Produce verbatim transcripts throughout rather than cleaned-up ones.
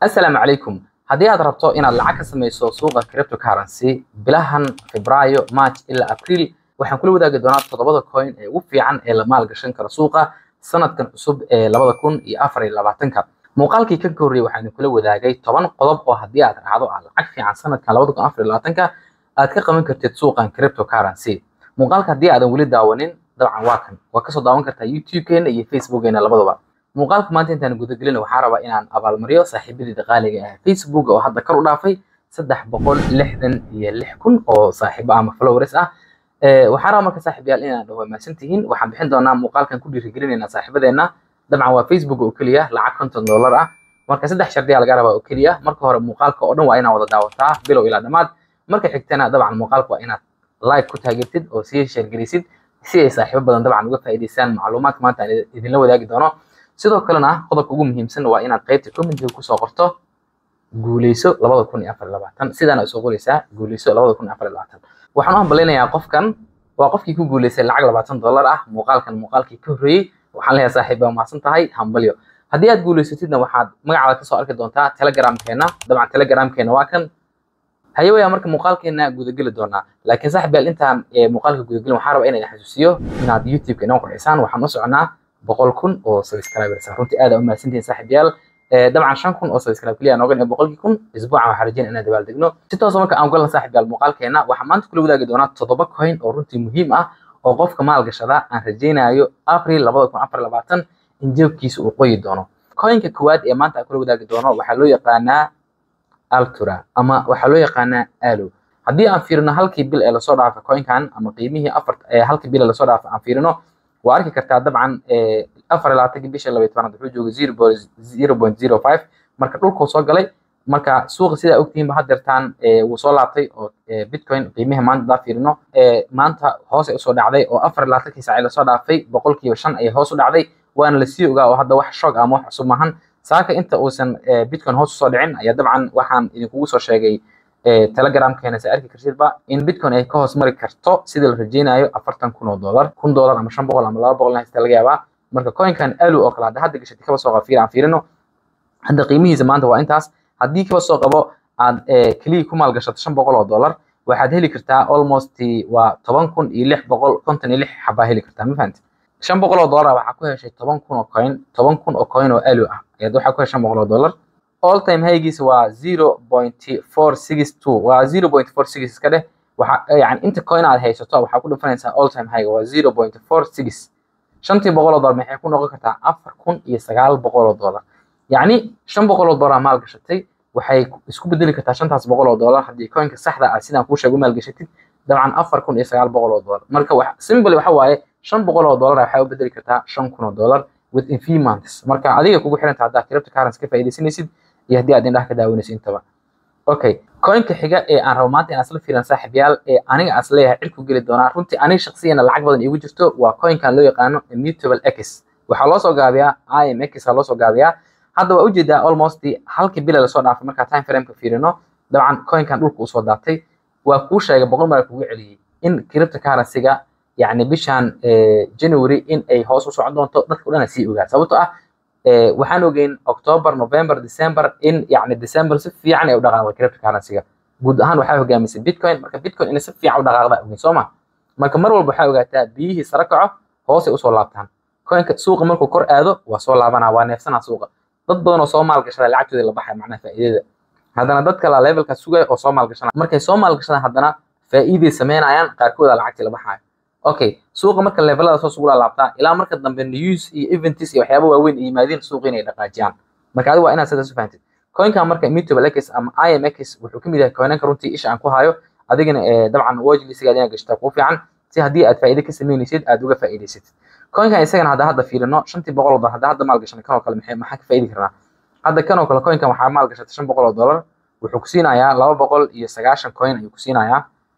السلام عليكم. haddii aad rabto inaad lacag ka samayso suuqa cryptocurrency bilahan Febraayo, March ilaa April, waxaan kula wadaagi doonaa toddobada coin ee ugu fiican ee la maalgashan karo suuqa sanadkan cusub ee labada kun iyo afar iyo labaatanka. Muuqaalkii ka horreeyay waxaan kula wadaagay toban qodob oo haddii aad raacdo aad lacag fiican sanadkan labada kun iyo afar iyo labaatanka aad ka qaban kartid suuqan cryptocurrency. Muuqaalka haddii aadan weli daawanin, dabcan waa kan waa ka soo daawan kartaa YouTube-keena iyo Facebook-keena labadaba. muuqaalka maanta intaan guda gelin waxaa rabaa inaan abaalmariyo saaxiibadii qaaliga ah Facebook oo hadda kor u dhaafay saddex boqol lixdan iyo lix kun oo saaxiibo ama followers ah. ee waxaa rabaa marka saaxiibayaal inaan dhaho maasan tihiin. waxaan bixin doonaa muuqaalkan ku dhiirigelinaynaa saaxiibadeena. dabcan waa Facebook oo kaliya lacag konton dollar ah. marka saddex shardi laga rabaa oo kaliya. marka hore muuqaalka oo dhan waa inaad wada daawataa bilow ilaa dhamaad. marka xigtana dabcan muuqaalka waa inaad like ku taageertid oo sii share gelisid si ay saaxiibo badan dabcan uga faa'iideystaan macluumaadka maanta aan idinla wadaagi doono. sidoo kalena qodobka ugu muhiimsan waa inaad qaybta comment-ka ku soo qorto guuleyso labada kun iyo afar iyo labaatan. sidana soo qoraysaa guuleyso labada kun iyo afar iyo labaatan. waxaan u hambaleynayaa qofkan waa qofkii ku guuleystay lacag labaatan dollar ah. muuqaalkan muuqaalkii ka horreeyay waxaan leeyahay saaxiib waa mahadsan tahay, hambalyo. haddii aad guuleysatidna waxaad magacaada ka soo arki doontaa Telegram-keena. dabcan Telegram-keena waa kan. hayeewaya marka muuqaalkeena gudageli doonaa. laakiin saaxiibayaal intaan muuqaalka gudagelin waxaan rabaa inaan xasuusiyo inaad YouTube-ka inoo qurxisaan. waxaan u soconaa boqol kun oo subscribers ah. runtii aad u mahadsantihiin saaxiibayaal. ee dabcan shan kun oo subscribe kaliya noogan ee boqol kun isbuuca waxaan rajaynaa inaan dabaal degno. si toos ah marka aan galno saaxiibayaal muuqaalkeena waxaan maanta kula wadaagi doonaa toddoba coin oo runtii muhiim ah oo qofka maalgashada aan rajaynayo April labada kun iyo afar iyo labaatan in jeebkiisa uu qoyi doono. coinka koowaad ee maanta aan kula wadaagi doono waxaa loo yaqaanaa Altura ama waxaa loo yaqaanaa Alo. haddii aan fiirino halkii bil ee lasoo dhaafay coinkan ama qiimihii afar ee halkii bil ee lasoo dhaafay aan fiirino waa arki kartaa dabcan afar iyo labaatan bisha laba iyo tobanaad wuxuu joogay zero point zero five marka dhulku soo galay. marka suuqa sida ogtihiin ba hadeertaan wuu soo laabtay oo Bitcoin qiimaha maanta daa fiirino maanta hoos ay soo dhacday oo afar iyo labaatan saac la soo dhaafay boqolkiiba shan ay hoos u dhacday. waana la sii ogaa oo hadda wax shock ama wax cusub maahan. saaka inta uusan Bitcoin hoos u soo dhicin ayaa dabcan waxaan idinkugu soo sheegay Telegram-keena sa arki kartidba in Bitcoin ay ka hoos mari karto sida la rajaynayo afartan kun oo dollar kun dollar ama shan boqol ama laba boqol haysta laga yaabaa. marka coinkan Alo oo kala hadda gashatay kaba soo qafiir aan fiirino hadda qiimihiisa maanta waa intaas. haddii kaba soo qabo aad kaliya ku maalgashato shan boqol oo dollar waxaad heli kartaa almost waa toban kun iyo lix boqol konton iyo lix xabaa heli kartaa. ma fahanti shan boqol oo dollar waxaa ku heshay toban kun oo coin toban kun oo coin oo Alo ah ayaad waxaa ku heshay shan boqol oo dollar. all time high-giisa waa zero point four six two waa zero point four six iska dheh. waxa yani inta coin aad haysato waxaa ku dhufanaysaa all time high waa zero point four six. shantii boqol oo dollar maxay ku noqon kartaa afar kun iyo sagaal boqol oo dollar. yacni shan boqol oo dollar maal gashatay waxay isku bedeli kartaa shantaas boqol oo dollar haddii coinka saxda ah sidaan kuu sheego maal gashatid dabcan afar kun iyo sagaal boqol oo dollar. marka wax simple waxa waaye shan boqol oo dollar waxay u bedeli kartaa shan kun oo dollar within few months. marka adiga kugu xirantaa haddaa cryptocurrency ka faa'iidaysanaysid iyo haddii aad indhaha ka daawanaysid intaba. okay coinka xiga ee aan rabo maanta inaan isla fiirin saaxiibayaal ee aniga as leeyahay cilku geli doonaa runtii aniga shakhsiyan lacag badan iigu jirto waa coinkan loo yaqaano Immutable X. waxaa loo soo gaabiyaa I M X aa loo soo gaabiyaa. hadda waa ujeedaa almost halkii bil la soo dhaafay marka time frame ka fiirino dabcan coinkan dhulka uu soo daatay. waa kuu sheegay boqol mar kugu celiyay in cryptocurrency-ga yani bishan January in ay hoos u socon doonto dadka dhan si ogaa. sababtoo ah waxaan ogeyn October, November, December in yani December si fiican ay u dhaqaaqday cryptocurrency-ga. guud ahaan waxaa hogaamisay Bitcoin. marka Bitcoin in si fiican u dhaqaaqda ogeyn soo ma. marka mar walba waxaa ogaataa biyihii sare kaco hoos ay u soo laabtaan. coinka suuqa markuu kor aado waa soo laabanaa waa neefsanaa suuqa. dad badan oo soo maalgashada lacagtooda la baxay macnaha faa'iidada. haddana dad kale levelka sugaya oo soo maalgashana markay soo maalgashadaan haddana faa'iiday sameynayaan qaarkooda lacagtii la baxayo. okay suuqa marka levelada soo sugu laabtaa ilaa marka dambe news iyo events iyo waxyaabo waaweyn ay yimaadeen suuqa inay dhaqaajiyaan. marka adiga waa inaad sidaas u fahantid. coinkan marka Immutable X ama I M X wuxuu ka mid yahay coinanka runtii isha aan ku hayo adigana dabcan watch list-gaada inaad gashtaa ku fiican si haddii aad faa'iido ka sameynaysid aad uga faa'iidaysatid. coinkan isagana hadda hadda fiirino shantii boqol oo dollar hadda hadda maalgashan kan oo kale maxay maxaa ka faa'iidi karnaa. hadda kan oo kale coinkan waxaa maalgashatay shan boqol oo dollar wuxuu ku siinayaa laba boqol iyo sagaashan coin ayuu ku siinayaa.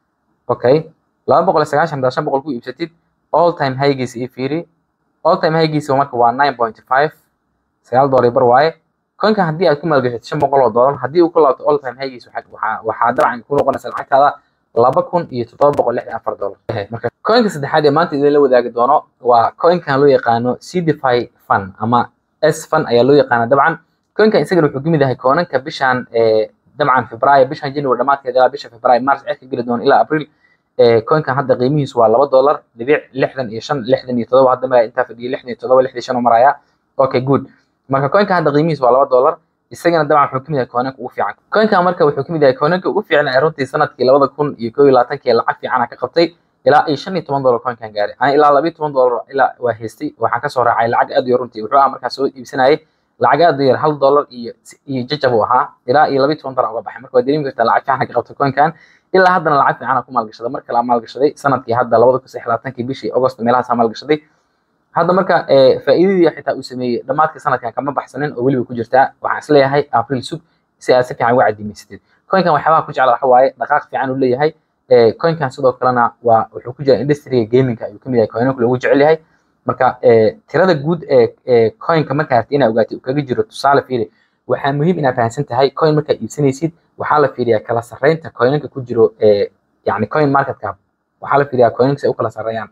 okay laba boqol iyo sagaashan haddaad shan boqol ku iibsatid all time high-giisa ii fiiri. all time high-giisa marka waa nine point five sagaal dollar bar waaye. coinkan haddii aad ku maalgashatid shan boqol oo dollar haddii uu ku laabto all time high-giisa waxaa waxaa dabcan ku noqonaysa lacagtaada laba kun iyo toddoba boqol lixdan iyo afar dollar. marka coinka saddexaad ee maanta idin la wadaagi doono waa coinkan loo yaqaano C D F I Fund ama S Fund ayaa loo yaqaana dabcan. coinkan isagana wuxuu kamid yahay coinanka bishan ee dabcan Febraayo bishan January dhamaadkeeda ilaa bisha Febraayo March ay ka gali doon ilaa April ee coinkan hadda qiimihiisu waa laba dollar dhibic lixdan iyo shan lixdan iyo todoba hadda ma inta fadhiyo lixdan iyo todoba lixdan iyo shan maraya okay good marka coinkan hadda qiimihiisu waa laba dollar isagana dabcan wuxuu kamid yahay coinanka ugu fiican coinkan marka wuxuu kamid yahay coinanka ugu fiican ee runtii sanadkii laba kun iyo kow iyo labaatan lacag fiican ka qabtay ilaa ay shan iyo toban dollar coinkan gaaray aan ilaa laba iyo toban dollar ilaa waa haystay waxaan ka soo raacay lacag aad iyo runtii wuxuu ah markaa soo iibsanayay lacag aad yar hal dollar iyo iyo jajab uu ahaa ilaa iyo laba iyo toban dollar uga baxay marka waa dareemi kartaa lacag fiican ka qabtay coinkan ilaa haddana lacag fiican ku maalgashaday marka la maalgashaday sanadkii hadda laba kun iyo labaatan bishii August meelahaas maalgashaday hadda marka ee faa'iidadii xitaa uu sameeyay dhamaadka sanadkan kama baxsanin oo waliba ku jirta waxaan isleeyahay April sug si aad si fiican uga cadiimaysatid coinkan waxyaalaha ku jecel waxa waaye dhaqaaq fiican uu leeyahay ee coinkan sidoo kalena waa wuxuu ku jira industry gaming ayuu kamid yahay coinanka lagu jecel yahay marka ee tirada guud ee ee coinka marka aad inaad ogaatid kaga jiro tusaale fiiri waxa muhiim inaad fahansan tahay coin marka iibsanaysid waxa la fiiriyaa kala sareynta coinanka ku jiro ee yani coin market cap waxa la fiiriyaa coinanka ay u kala sareeyaan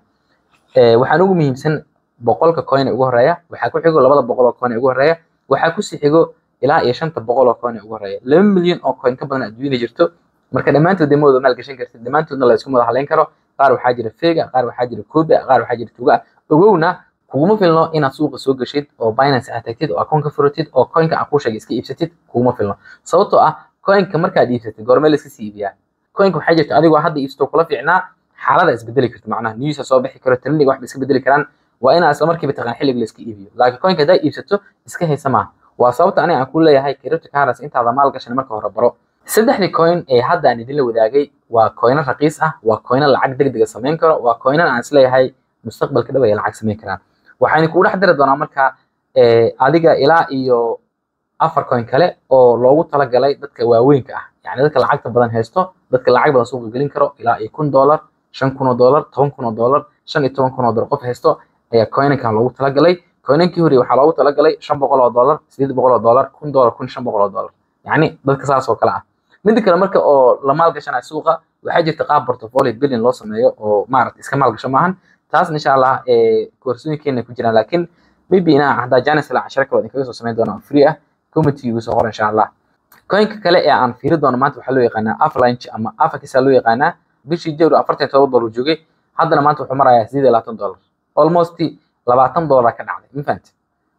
ee waxaan ugu muhiimsan boqolka coin ugu horeeya waxa ku xigo labada boqol oo coin ugu horeeya waxa ku sii xigo ilaa iyo shanta boqol oo coin ugu horeeya laba milyan oo coin ka badan adduunka jirto marka dhamaantood deemooda maal gashan kartid dhamaantoodna la isku madax haleyn karo qaar waxa jira feega qaar waxa jira koobi qaar waxa jira tuga ogowna kuma filno inaad suuqa soo gashid oo Binance aad tagtid oo account ka furatid oo coinka aad ku sheegay iska iibsatid kuma filno sababtoo ah coinka markaad iibsatid goorma la iska siibiyaa coinka waxa jirta adigoo hadda iibsato kula fiicnaa xaalada isbedeli karto macnaha news soo bixi karo trending wax iska bedeli karaan waa in asla markiiba taqaan xilliga la iska iibiyo laakiin coinka hadaa iibsato iska haysa ma waa sababta aniga aan ku leeyahay cryptocurrency intaada maal gashan marka hore baro saddexdii coin ee hadda aan idin la wadaagay waa coinan raqiis ah waa coinan lacag degdeg ah sameyn karo waa coinan aan isleeyahay mustaqbalka dhow ay lacag sameyn karaan waxaan ku dhex diri doonaa marka ee adiga ilaa iyo afar coin kale oo loogu talagalay dadka waaweynka ah yani dadka lacagta badan haysto dadka lacag badan suuqa gelin karo ilaa iyo kun dollar shan kun oo dollar toban kun oo dollar shan iyo toban kun oo dollar qof haysto ayaa coinankan loogu talagalay coinankii hore waxaa loogu talagalay shan boqol oo dollar sideed boqol oo dollar kun dollar kun shan boqol oo dollar yani dadka saas oo kale ah mid kale marka oo la maal gashanayo suuqa waxaa jirta qaab portfolio building loo sameeyo oo maaragtay iska maal gasho maahan taas insha Allah ee koorsooyinkeena ku jiraan laakiin maybe ina hadda jaanis la cashar kale kaga soo sameyn doona free ah committee ugu soo qor insha Allah coinka kale ee aan fiiri doono maanta waxa loo yaqaanaa Avalanche ama Avax loo yaqaanaa bishii Jawr afartan iyo todoba dollar joogay haddana maanta wuxuu marayaa sideed iyo labaatan dollar almost labaatan dollar ka dhacday ma fahanti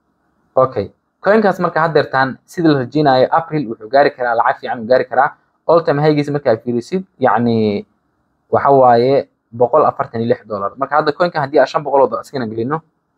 okay coinkaas marka haddeertaan sida la rajeynayo April wuxuu gaari karaa lacag fiican uu gaari karaa all time high-giisa marka aad fiirisid yani waxa waaye boqol afartan iyo lix dollar marka hadda coinkan haddii aan shan boqol oo dollar iskana gelino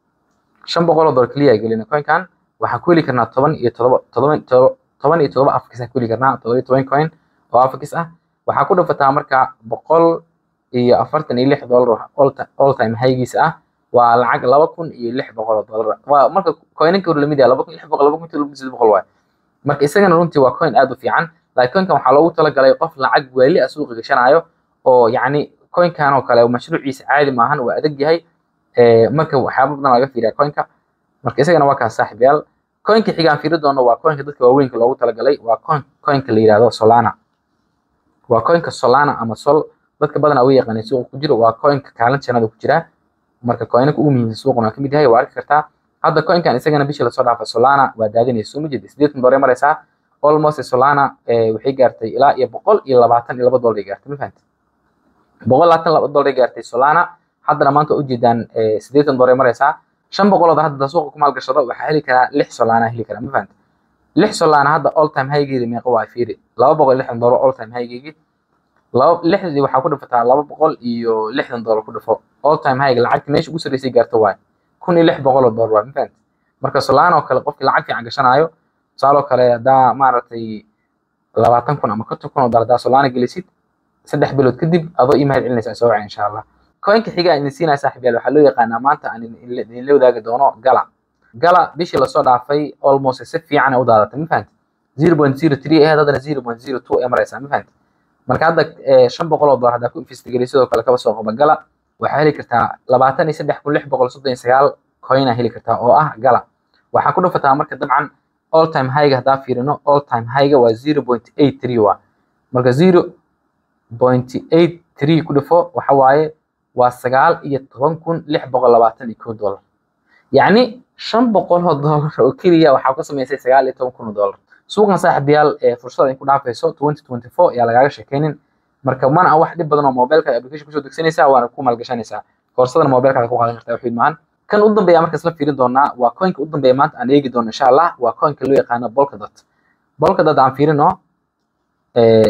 shan boqol oo dollar kaliya gelino coinkan waxaan ku heli karnaa toban iyo todoba toban iyo todoba afkis aan ku heli karnaa todoba iyo toban coin oo afkis ah waxaa ku dhafataa marka boqol iyo afartan iyo lix dollar all time high-giisa ah waa lacag laba kun iyo lix boqol oo dollar waa marka coinanka hore lamid yahay laba kun iyo lix boqol laba kun iyo lix boqol waay marka isagana runtii waa coin aad u fiican laakiin coinkan waxaa loogu talagalay qof lacag wali ah suuqa gashanayo oo yani coinkan oo kale mashruuciisa caadi maahan waa adag yahay ee marka waxyaabo badan laga fiiriyaa coinka marka isagana waa ka saaxiib yaal coinka xigaan fiiri doono waa coinka dadka waaweynka loogu talagalay waa coin coinka la yiraahdo Solana waa coinka Solana ama Sol dadka badan ay yaqaaneen suuqa ku jiro waa coinka kaalinteeda ku jira marka coinka ugu muhiimsan suuquna kamid yahay waa arki kartaa hadda coinkan isagana bishii la soo dhaafay Solana waa daadinayso ma jidis sideetan dollar maraysa almost Solana ee waxay gaartay ilaa iyo boqol iyo labaatan iyo laba dollar gaartay ma fahanti boqol iyo labaatan iyo laba dollar gaartay Solana haddana maanta u jeedaan sideetan dollar maraysa shan boqol oo hadda suuqa ku maal gashado waxa heli karaa lix Solana heli karaa ma fahanti lix Solana hadda all time high-geeda meeqa waa fiiri laba boqol iyo lixdan dollar all time high-geeda laba lixdii waxa ku dhafataa laba boqol iyo lixdan dollar ku dhafo all time high lacagta meesha ugu sareysay gaarto waay kun iyo lix boqol oo dollar waa ma fahanti marka Solana oo kale qofkii lacag fiican gashanayo saalo kale hadaa maaragtay labaatan kun ama konton kun oo dollar hadaa Solana gelisid saddex bilood kadib adoo email celinaysa soo wacay insha Allah coinka xiga aan siinay saaxiibayaal waxa loo yaqaanaa maanta aan idin la wadaagi doono Gala Gala bishii la soo dhaafay almost si fiican u daadatay ma fahanti zero point zero three ee hadana zero point zero two ee maraysa ma fahanti marka hadda shan boqol oo dollar hadaa ku investigate sidoo kale kaba soo qaba Gala waxa heli kartaa labaatan iyo saddex kun lix boqol soddon iyo sagaal coin heli kartaa oo ah Gala waxa ku dhafataa marka dabcan all time high-ga hadaa fiirino all time high-ga waa zero point eight three waa marka zero point eight three ku dhafo waxa waaye waa sagaal iyo toban kun lix boqol labaatan iyo kow dollar يعني shan boqol oo dollar oo keliya waxaa ku samaysay sagaal iyo toban kun oo dollar. suuqan saaxiibayaal ee fursada ay ku dhaafayso twenty twenty-four ayaa lagaaga sheekeynin, marka mana aan wax dhib badan oo mobilka application kusoo degsanaysaa waana ku maalgashanaysaa. koorsadana mobilkaada ku qaadan kartaa wax weyn maahan. kan u dambeeya markaas la fiirin doonaa waa coinka u dambeeya maanta aan eegi doono insha Allah, waa coinka loo yaqaano Polkadot. Polkadot aan fiirino ee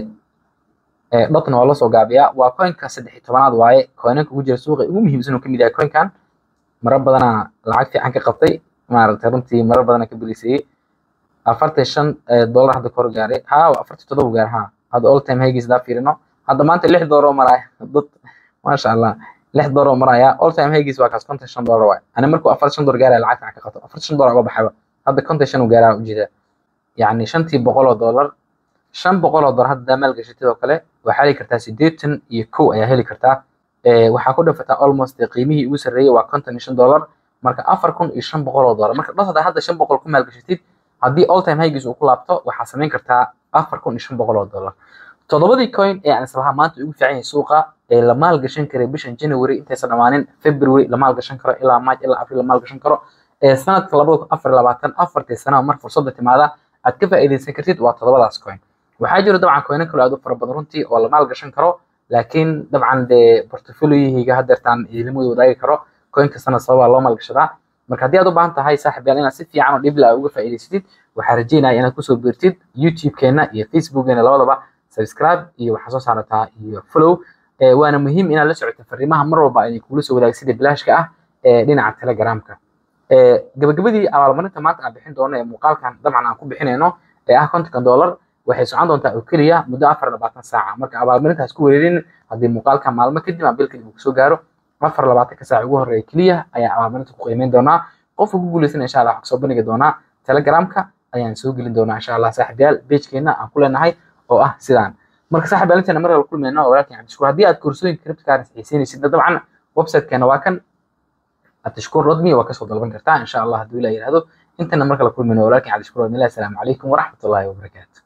ee dotna waa la soo gaabiyaa, waa coinka saddex iyo tobanaad waaye coinka ugu jira suuqa ugu muhiimsan oo kamid yahay coinkan. marar badana lacag fiican ka qabtay, maaragtay runtii marar badana ka bilisay afartan iyo shan dollar hadda kor gaaray, ha afartan iyo toddoba gaar ha hadda all time highs daa fiirino. hadda maanta lix dollar oo maraya dad ma sha Allah lix dollar oo maraya, all time highs waa kaas konton iyo shan dollar waay. ana markuu afartan iyo shan dollar gaaray lacag fiican ka qabto afartan iyo shan dollar uga baxayba, hadda konton iyo shan uu gaaraa u jeeda, yani shantii boqol oo dollar shan boqol oo dollar hadda maal gashatid oo kale waxaa heli kartaa siddeetan iyo kow ayaa heli kartaa. ee waxaa ku dhafataa almost qiimihii ugu sarreeyay waa konton iyo shan dollar, marka afar kun iyo shan boqol oo dollar. marka dhasada hadda shan boqol ku maal gashatid, haddii all time highs uu ku laabto waxaa samayn kartaa afar kun iyo shan boqol oo dollar. toddobadii coin ee aan islahaa maanta ugu fiican yahay suuqa ee la maal gashan karay bishan January intaysan dhamaanin February la maal gashan karo ilaa March ilaa April la maal gashan karo ee sanadka laba kun afar iyo labaatan afartii sano mar fursadda timaada aad ka faa'iideysan kartid waa toddobadaas coin. waxaa jira dabcan coin kale aad u fara badan runtii oo la maal gashan karo, laakiin dabcan de portfolio-yihiga haddeertaan idinmada wadaagi karo coin kastana sababa loo maal gashadaa. marka haddii aad u baahan tahay saaxiib yaal inaad si fiican oo dhib la uga faa'iideysatid, waxaa rajeynaya inaad kusoo biirtid YouTube-keena iyo Facebook-keena labadaba subscribe iyo waxaa soo saarataa iyo follow. ee waana muhiim inaad la socoto fariimaha mar walba ay kula soo wadaag sida bilaashka ah ee dhinaca Telegram-ka. ee gabagabadii abaalmarinta maanta aan bixin doono ee muuqaalkan dabcan aan ku bixinayno ee ah konton dollar waxay socon doontaa oo keliya muddo afar iyo labaatan saaca. marka abaalmarintaas ku weerarin haddii muuqaalka maalmo kadib ama bil kadib uu soo gaaro afar iyo labaatan saac ugu horeeya keliya ayaa abaalmarinta ku qiimeyn doonaa. qofka ku guuleysan insha Allah waxaan soo bandhigi doonaa Telegram-ka ayaan soo gelin doonaa insha Allah saaxiibayaal page-keena aan ku leenahay oo ah sidaan. marka saaxiibayaal inta mar kala kulmayno walaalkeen Cabdishakuur, haddii aad koorsooyin cryptocurrency xiiseynaysid dabcan website-keena waa kan cabdishakuur dot me waa kasoo dalban kartaa insha Allah haddii la yiraahdo. intana mar kala kulmayno walaalkeen Cabdishakuur, assalaamu calaykum waraxmatullaahi wabarakaatuh.